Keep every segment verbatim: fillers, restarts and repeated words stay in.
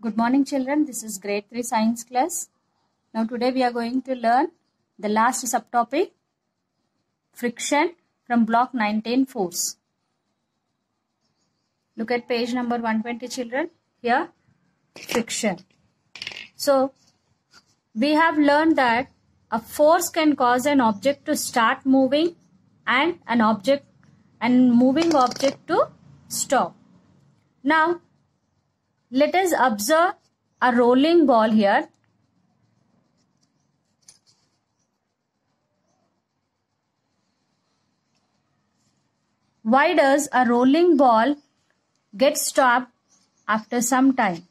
Good morning children, this is grade three science class. Now today we are going to learn the last subtopic, friction from block nineteen force. Look at page number one twenty children, here friction. So we have learned that a force can cause an object to start moving and an object and moving object to stop. Now let us observe a rolling ball here. Why does a rolling ball get stopped after some time?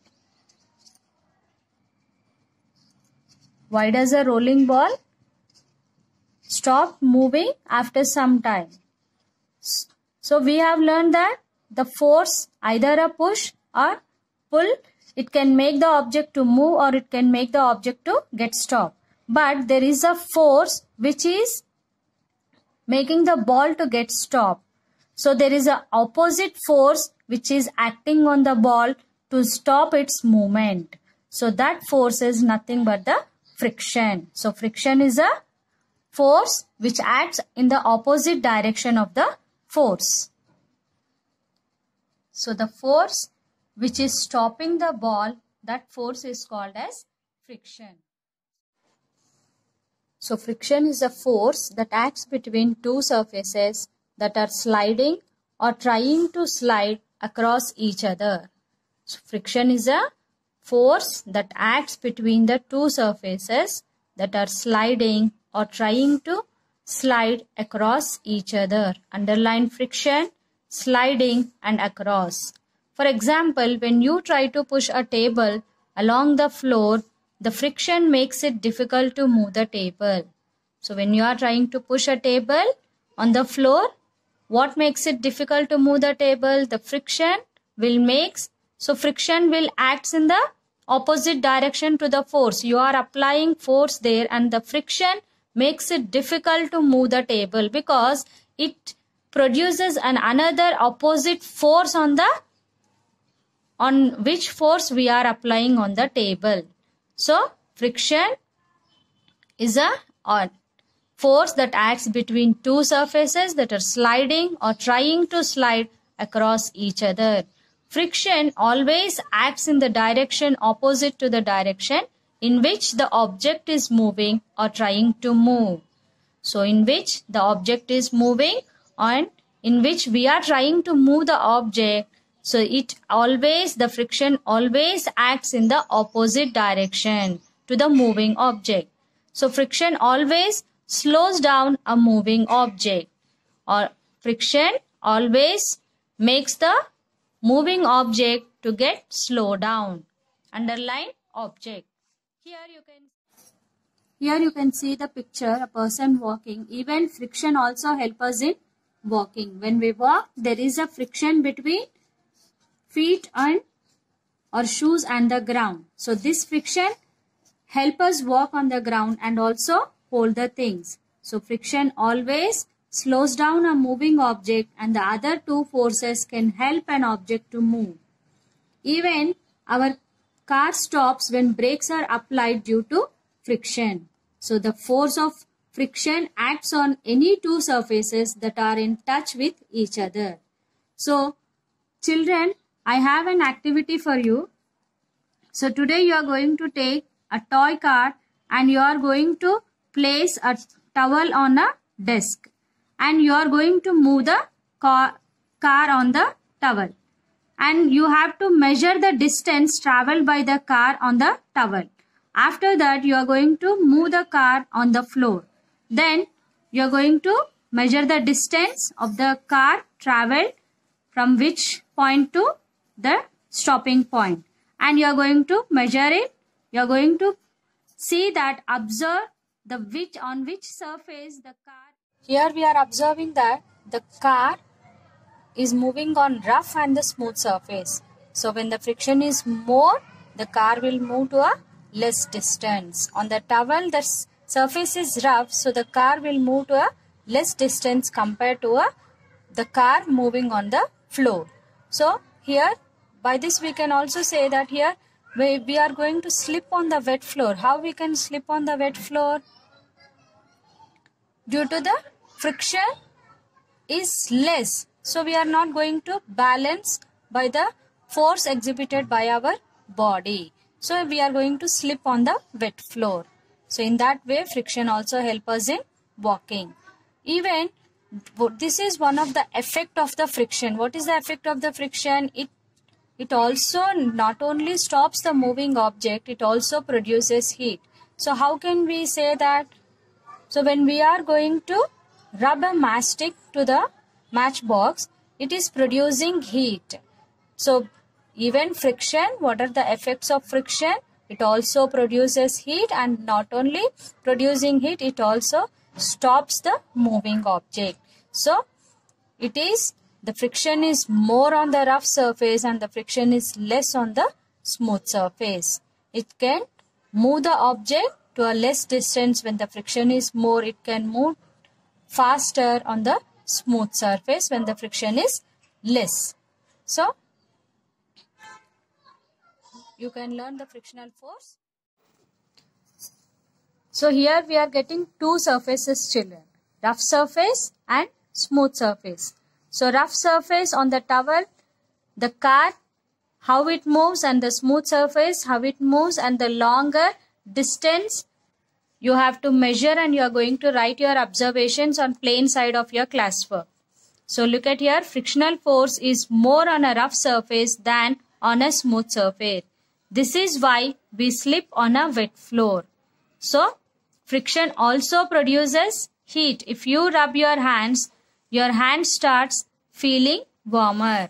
Why does a rolling ball stop moving after some time? So we have learned that the force, either a push or pull, it can make the object to move or it can make the object to get stopped. But there is a force which is making the ball to get stopped. So there is an opposite force which is acting on the ball to stop its movement. So that force is nothing but the friction. So friction is a force which acts in the opposite direction of the force. So the force which is stopping the ball, that force is called as friction. So friction is a force that acts between two surfaces that are sliding or trying to slide across each other. So friction is a force that acts between the two surfaces that are sliding or trying to slide across each other. Underline friction, sliding and across. For example, when you try to push a table along the floor, the friction makes it difficult to move the table. So when you are trying to push a table on the floor, what makes it difficult to move the table? The friction will make, so friction will act in the opposite direction to the force. You are applying force there and the friction makes it difficult to move the table because it produces an another opposite force on the on which force we are applying on the table. So friction is a or force that acts between two surfaces that are sliding or trying to slide across each other. Friction always acts in the direction opposite to the direction in which the object is moving or trying to move. So in which the object is moving and in which we are trying to move the object. So it always, the friction always acts in the opposite direction to the moving object. So friction always slows down a moving object, or friction always makes the moving object to get slow down. Underline object. Here you can here you can see the picture, a person walking. Even friction also helps us in walking. When we walk, there is a friction between feet and or shoes and the ground. So this friction help us walk on the ground and also hold the things. So friction always slows down a moving object and the other two forces can help an object to move. Even our car stops when brakes are applied due to friction. So the force of friction acts on any two surfaces that are in touch with each other. So children, I have an activity for you. So today you are going to take a toy car and you are going to place a towel on a desk and you are going to move the car, car on the towel. And you have to measure the distance traveled by the car on the towel. After that you are going to move the car on the floor. Then you are going to measure the distance of the car traveled from which point to the stopping point, and you are going to measure it. You are going to see that, observe the which on which surface the car. Here we are observing that the car is moving on rough and the smooth surface. So when the friction is more, the car will move to a less distance. On the towel, the surface is rough, so the car will move to a less distance compared to a the car moving on the floor. So here, by this we can also say that here we, we are going to slip on the wet floor. How we can slip on the wet floor? Due to the friction is less. So we are not going to balance by the force exhibited by our body. So we are going to slip on the wet floor. So in that way, friction also helps us in walking. Even this is one of the effect of the friction. What is the effect of the friction? It it also not only stops the moving object, it also produces heat. So how can we say that? So when we are going to rub a matchstick to the matchbox, it is producing heat. So even friction, what are the effects of friction? It also produces heat, and not only producing heat, it also stops the moving object. So it is, the friction is more on the rough surface and the friction is less on the smooth surface. It can move the object to a less distance. When the friction is more, it can move faster on the smooth surface when the friction is less. So you can learn the frictional force. So here we are getting two surfaces, children. Rough surface and smooth surface. So rough surface on the towel, the car, how it moves, and the smooth surface, how it moves, and the longer distance you have to measure, and you are going to write your observations on plain side of your classwork. So look at here, frictional force is more on a rough surface than on a smooth surface. This is why we slip on a wet floor. So friction also produces heat. If you rub your hands, your hand starts feeling warmer.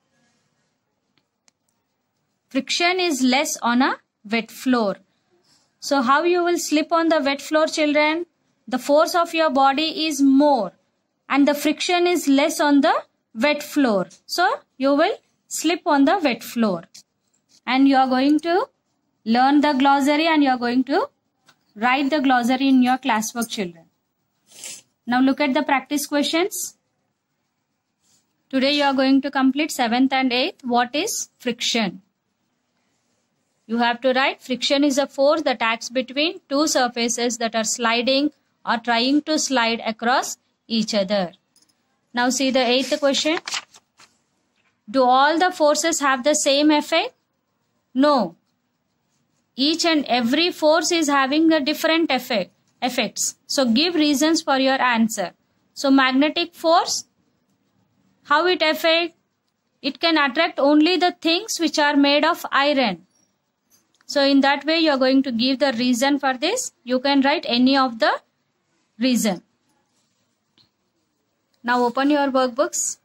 Friction is less on a wet floor. So how you will slip on the wet floor, children? The force of your body is more and the friction is less on the wet floor. So you will slip on the wet floor. And you are going to learn the glossary and you are going to write the glossary in your classwork, children. Now look at the practice questions. Today you are going to complete seventh and eighth. What is friction? You have to write, friction is a force that acts between two surfaces that are sliding or trying to slide across each other. Now see the eighth question. Do all the forces have the same effect? No. Each and every force is having a different effect, effects. So give reasons for your answer. So magnetic force, how it affects? It can attract only the things which are made of iron. So in that way you are going to give the reason for this. You can write any of the reason. Now open your workbooks.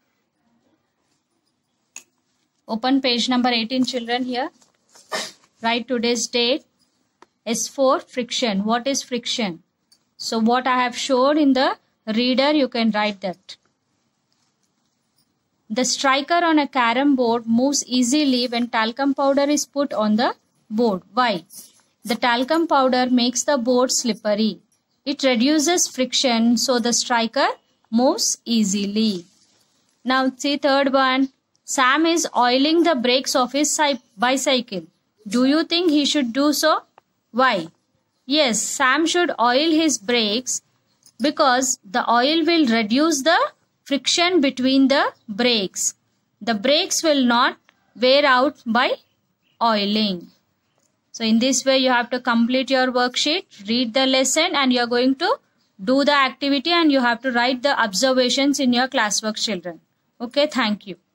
Open page number eighteen, children, here. Write today's date. S for friction. What is friction? So what I have showed in the reader, you can write that. The striker on a carom board moves easily when talcum powder is put on the board. Why? The talcum powder makes the board slippery. It reduces friction, so the striker moves easily. Now see third one. Sam is oiling the brakes of his bicycle. Do you think he should do so? Why? Yes, Sam should oil his brakes because the oil will reduce the friction between the brakes. The brakes will not wear out by oiling. So in this way you have to complete your worksheet, read the lesson, and you are going to do the activity and you have to write the observations in your classwork, children. Okay, thank you.